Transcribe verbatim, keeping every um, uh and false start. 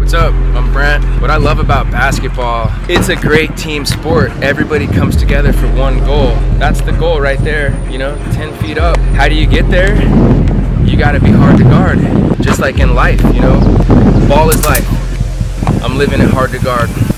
What's up? I'm Brent. What I love about basketball, it's a great team sport. Everybody comes together for one goal. That's the goal right there, you know, ten feet up. How do you get there? You gotta be hard to guard. Just like in life, you know, ball is life. I'm living it hard to guard.